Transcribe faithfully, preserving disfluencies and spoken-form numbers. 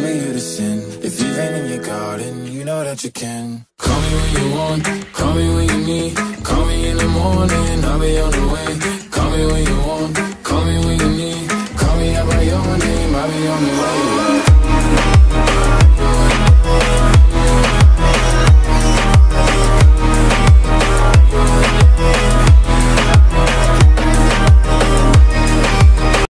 only you to sin. If you've been in your garden, you know that you can. Call me when you want, call me when you need. Call me in the morning, I'll be on the way. Call me when you want, call me when you need. Call me out by your name, I'll be on the way.